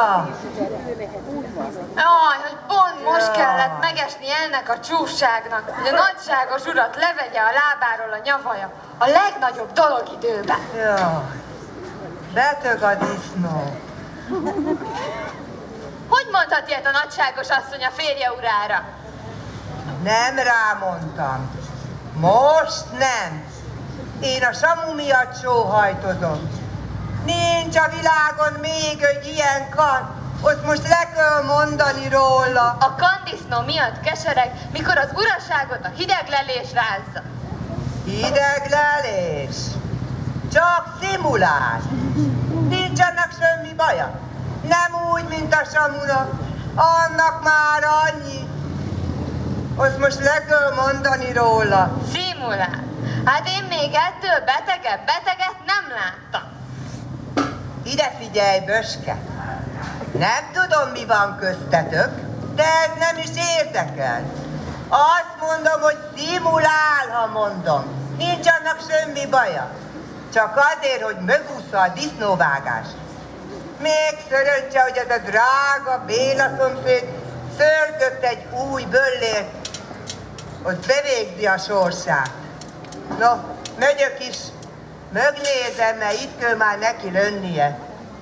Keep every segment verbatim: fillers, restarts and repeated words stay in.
Ja. Jaj, hogy pont most kellett megesni ennek a csúfságnak, hogy a nagyságos urat levegye a lábáról a nyavaja. A legnagyobb dolog időben. Ja. Beteg a disznó. Hogy mondhat ilyet a nagyságos asszony a férje urára? Nem rámondtam. Most nem. Én a Samu miatt sóhajtozom. Nincs a világon még egy ilyen kan. Ott most le kell mondani róla. A kandisznó miatt kesereg, mikor az uraságot a hideg lelés rázza. Hideg lelés? Csak szimulál. Nincs annak semmi baja. Nem úgy, mint a Samunak. Annak már annyi. Azt most le kell mondani róla. Szimulál? Hát én még ettől betegebb beteget nem láttam. Ide figyelj, Böske! Nem tudom, mi van köztetek, de ez nem is érdekel. Azt mondom, hogy szimulál, ha mondom. Nincs annak semmi baja. Csak azért, hogy megúszza a disznóvágás. Még szöröntse, hogy ez a drága Béla szomszéd szördött egy új böllért, hogy bevégzi a sorsát. No, megyök is. Megnézem, mert itt kell már neki lönnie.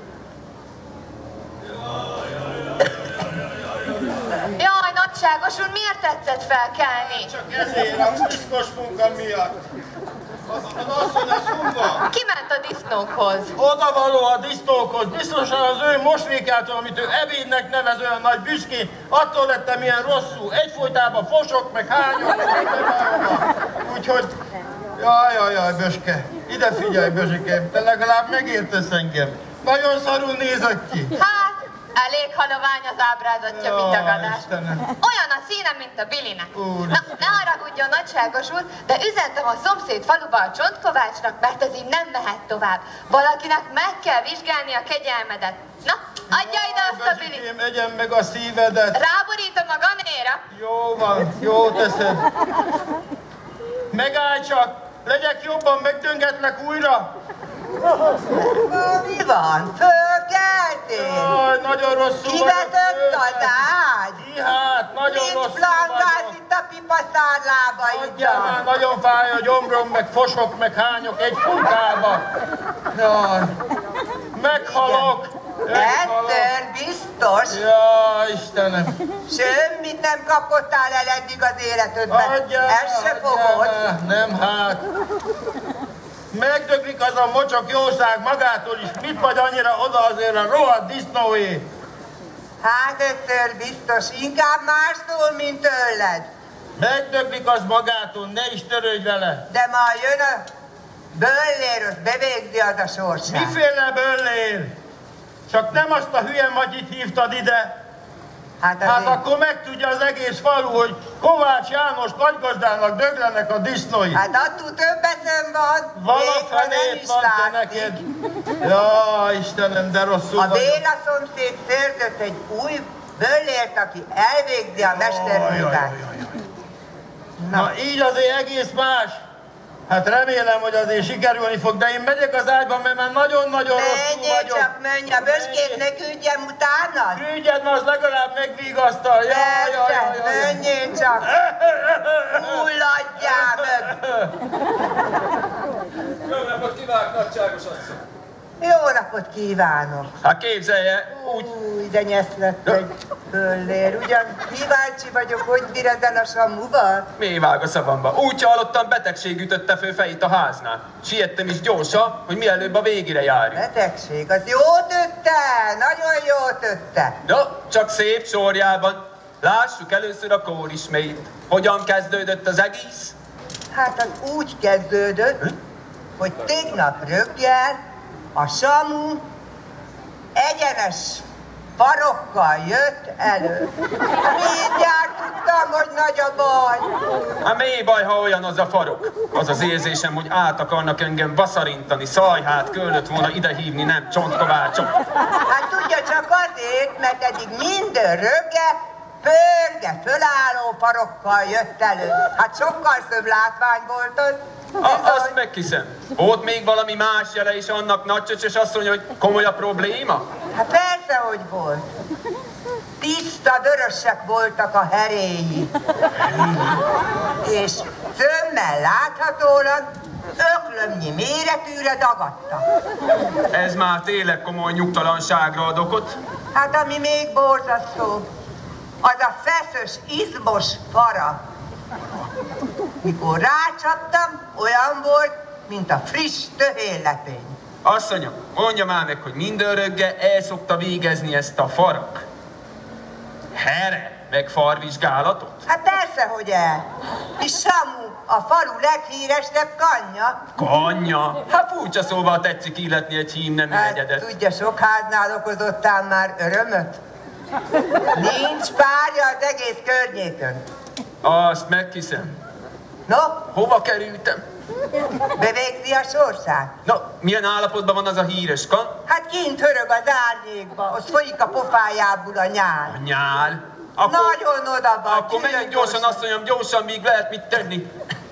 Jaj, nagyságos úr, miért tetszett felkelni? Csak ezért, a piszkos munka miatt. Az, az asszony az hova? Kiment a disznókhoz. Oda való a disznókhoz. Biztosan az ő moslékától, amit ő ebédnek nevez, olyan nagy büszkén, attól lettem ilyen rosszul. Egyfolytában fosok, meg hányok, meg úgyhogy... Jaj, jaj, jaj, Böske. Ide figyelj, Bözsikém, te legalább megértesz engem. Nagyon szarul nézek ki. Hát, elég halovány az ábrázatja, mint a gadás. Olyan a színe, mint a Bilinek. Úr. Na, ne haragudjon, nagyságos úr, de üzentem a szomszéd faluba a Csontkovácsnak, mert ez így nem mehet tovább. Valakinek meg kell vizsgálni a kegyelmedet. Na, adja ide azt a Bilit. Bözsikém, egyen meg a szívedet. Ráborítom a ganéra. Jó van, jó teszed. Megállj csak! Legyek jobban, megdöngetlek újra! Mi van? Fölkeltél? Jaj, nagyon rosszul Kivetett az ágy? Ki hát, nagyon Nincs rosszul flangász vagyok. itt a pipaszár Adjál már, lábaiddal. nagyon fáj a gyomrom, meg fosok, meg hányok egy funkába. Jaj, meghalok! Egyszer biztos. Jaj, Istenem! Semmit nem kapottál el eddig az életedben. Adjál, Ezt se fogod. adjál, nem hát. Megdöglik az a mocsok jószág magától is. Mit vagy annyira oda azért a rohadt disznóé? Hát egyszer biztos, inkább mástól, mint tőled. Megdöglik az magától, ne is törődj vele. De majd jön a böllér, azt bevégzi az a sorsát. Miféle böllér? Csak nem azt a hülye Matyit hívtad ide. Hát, Hát azért... akkor megtudja az egész falu, hogy Kovács János nagygazdának döglenek a disznói. Hát attól több eszem van, Vala még ha nem fenét is van te látszik. neked. Ja, Istenem, de rosszul A vagyok. Béla szomszéd szerzett egy új böllért, aki elvégzi a mestermunkát. Na. Na így azért egész más. Hát remélem, hogy azért sikerülni fog, de én megyek az ágyba, mert már nagyon-nagyon rosszul Menjél vagyok. csak, menj, a Böskét ne küldjem utána. Küldjed, mert az legalább megvigasztal. Jaj, jaj, jaj, Persze, jaj. menjél csak. Fulladjál meg. Jó napot kívánok, nagyságos asszony! Jó napot kívánok. Hát képzelje, úgy... Új, de nyesz lett egy böllér. Ugyan kíváncsi vagyok, hogy bír ezen a Samuval. Mi vág a szavamba? Úgy hallottam, betegség ütötte fő fejét a háznál. Siettem is gyorsan, hogy mielőbb a végére járjunk. Betegség, az jó tötte, nagyon jó tötte. No, csak szép sorjában. Lássuk először a kórismeit. Hogyan kezdődött az egész? Hát az úgy kezdődött, hogy tegnap reggel a Samu egyenes farokkal jött elő. Mindjárt tudtam, hogy nagy a baj. Hát mi baj, ha olyan az a farok? Az az érzésem, hogy át akarnak engem vaszarintani, szajhát kellett volna idehívni, nem Csontkovácsot. Hát tudja, csak azért, mert eddig minden reggel pörge, fölálló farokkal jött elő. Hát sokkal szebb látvány volt az. A, azt meghiszem. Volt még valami más jele is annak nagycsöcsös asszony, hogy komoly a probléma? Hát persze, Persze, hogy volt. Tiszta vörösek voltak a heréi. És szömmel láthatólag öklömnyi méretűre dagadtak. Ez már tényleg komoly nyugtalanságra ad okot. Hát ami még borzasztó, az a feszös, izmos fara. Mikor rácsaptam, olyan volt, mint a friss töhéllepény. Asszonyom, mondja már meg, hogy mindörögge el szokta végezni ezt a farak. Here, meg farvizsgálatot? Hát persze, hogy el. És Samu, a falu leghíresebb kanya. Kanya? Hát furcsa szóval tetszik illetni egy hímnemű Hát egyedet. tudja, sok háznál okozottál már örömöt? Nincs párja az egész környékön. Azt meghiszem. No, Hova kerültem? bevégzi a sorsát? Na, milyen állapotban van az a híres kan? Hát kint hörög az árnyékba, ott folyik a pofájából a nyál. A nyál. Akkor, Nagyon oda van. akkor menjünk gyorsan, asszonyom, gyorsan, míg lehet mit tenni.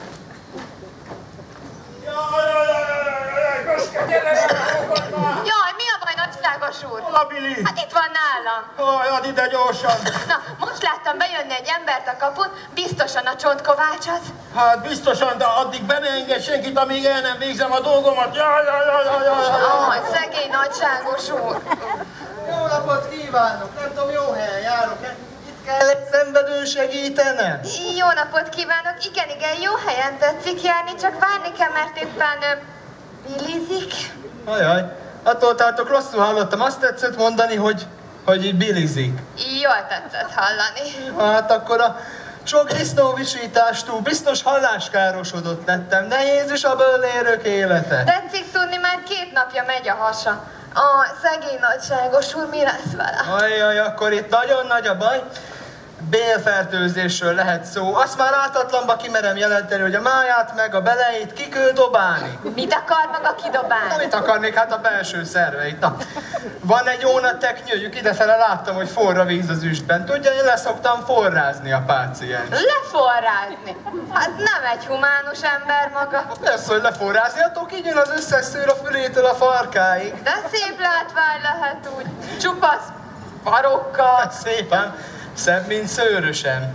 Jaj, mi a baj, nagyságos úr? Hol a Bili? Hát itt van nálam. Haj, add ide gyorsan. Na, most láttam bejönni egy embert a kapun, biztosan a csontkovács az. Hát biztosan, de addig be ne engedj senkit, amíg el nem végzem a dolgomat. Jaj, jaj, jaj, jaj, jaj, jaj. Aj, szegény nagyságos úr. Jó napot kívánok! Nem tudom, jó helyen járok-e? Itt kell egy szenvedőn segítenem. Jó napot kívánok! Igen, igen, jó helyen tetszik járni, csak várni kell, mert éppen ö, bilizik. Ajaj, attól tartok, rosszul hallottam. Azt tetszett mondani, hogy, hogy így bilizik. Jól tetszett hallani. Hát akkor a sok disznóvisítástól biztos halláskárosodott lettem. Ne Jézus a böllérök élete. Tetszik tudni, már két napja megy a hasa. A szegény nagyságos úr, mi lesz vele? Ajaj, akkor itt nagyon nagy a baj. Bélfertőzésről lehet szó. Azt már ártatlanba kimerem jelenteni, hogy a máját meg a beleit ki kell dobálni. Mit akar maga kidobálni? Na, mit akarnék? Hát a belső szerveit. Na, van egy jó nagy teknyőjük, idefele láttam, hogy forra víz az üstben. Tudja, én leszoktam forrázni a páciens. Leforrázni? Hát nem egy humánus ember maga. Persze, hogy leforrázni, attól kinyíl az összes szőr a fülétől a farkáig. De szép látvány lehet úgy. Csupasz barokkal. Hát szépen, szebb, mint szőrösen.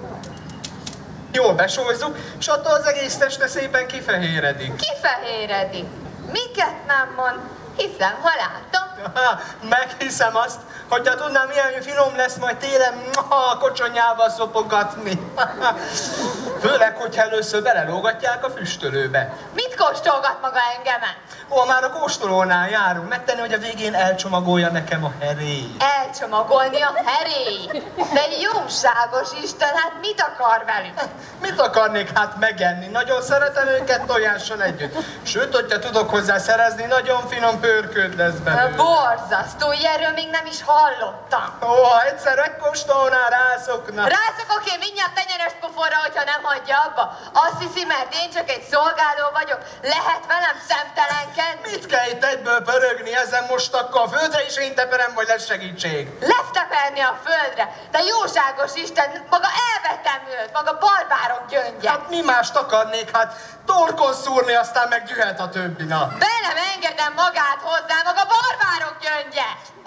Jól besózzuk, és attól az egész teste szépen kifehéredik. Kifehéredik. Miket nem mond? Hiszem, ha látom. Ha, meghiszem azt, hogyha tudnám, milyen finom lesz majd télen a kocsonyával szopogatni. Főleg, hogyha először belelógatják a füstölőbe. Mit kóstolgat maga engemen? Ó, már a kóstolónál járunk, megtenni, hogy a végén elcsomagolja nekem a heréit. Elcsomagolni a heréit. De jóságos Isten, hát mit akar velük? Mit akarnék hát megenni? Nagyon szeretem őket tojással együtt. Sőt, hogyha tudok hozzá szerezni, nagyon finom pörköd lesz belőle. Borzasztó, erről még nem is hallottam. Ó, ha egyszer megkóstolnál, rászokna. Rászokok én mindjárt tenyeres poforra, hogyha nem hagyja abba. Azt hiszi, mert én csak egy szolgáló vagyok, lehet velem szemtelenkedni. Mit kell itt egyből pörögni ezen most akkor a földre, és én teperem, vagy lesz segítség? Lefteperni a földre, de jóságos Isten, maga elvetem őt, maga barbárok gyöngye. Hát mi mást akarnék, hát torkon szúrni, aztán meg gyűhet a többi, na. Be nem engedem magát hozzá, maga barbárok gyöngye.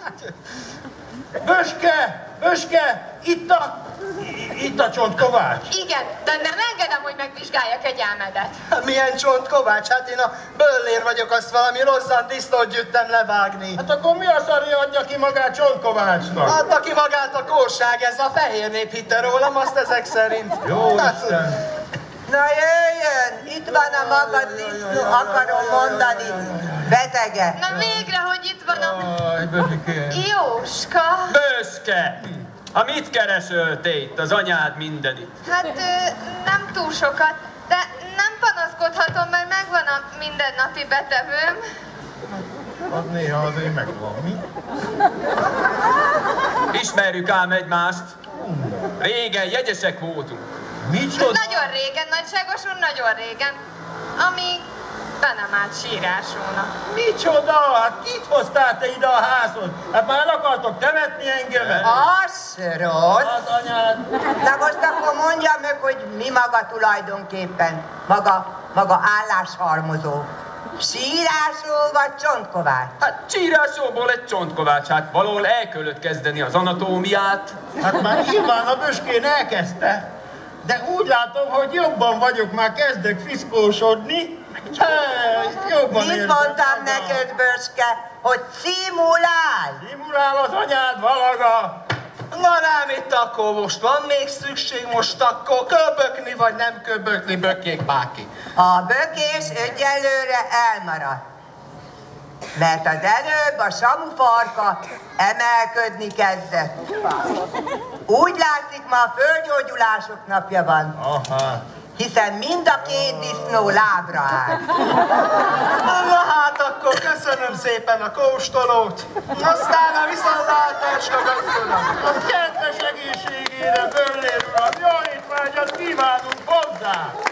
Böske! Böske! Itt a... Itt a csontkovács. Igen, de nem engedem, hogy megvizsgálja kegyelmedet. Hát milyen csontkovács, hát én a böllér vagyok, azt valami rosszan tisztot gyűjtem levágni. Hát akkor mi a szari adja ki magát csontkovácsnak? Adta ki magát a kórság, ez a fehér nép hitte rólam, azt ezek szerint. Jó Hát, Isten! Na jöjjön, itt van a maga disznó, akarom mondani, betege. Na végre, hogy itt van a... Aj, Böském. Jóska. Böszke! Ha mit keresöl te itt, az anyád mindenit? Hát ö, nem túl sokat, de nem panaszkodhatom, mert megvan a mindennapi betevőm. Az néha azért megvan, mi? Ismerjük ám egymást. Régen jegyesek voltunk. Micsoda? Nagyon régen, nagyságos úr, nagyon régen. Amíg be nem állt sírásónak. Micsoda? Hát kit hoztál te ide a házhoz? Hát már el akartok temetni engemet? Az rossz. Az anyád. Na most akkor mondja meg, hogy mi maga tulajdonképpen, maga, maga álláshalmozó. Sírásról vagy csontkovács? Hát csírásóból egy csontkovács, hát valahol el kellett kezdeni az anatómiát. Hát már nyilván a Böskén elkezdte, de úgy látom, hogy jobban vagyok, már kezdek fiszkósodni. Hát, jobban Mit érzem mondtam magam. neked, Böske, hogy szimulál? Szimulál az anyád valaga. Na rám itt akkor most van még szükség, most akkor köbökni vagy nem köbökni, bökjék báki. A bökés egyelőre elmaradt. Mert az előbb a Samu farka emelködni kezdett. Úgy látszik, ma a földgyógyulások napja van. Aha. Hiszen mind a két disznó lábra áll. Na hát akkor köszönöm szépen a kóstolót. Aztán a viszontlátásra köszönöm. A kedves egészségére, Böllér uram, jó étvágyat kívánunk hozzá!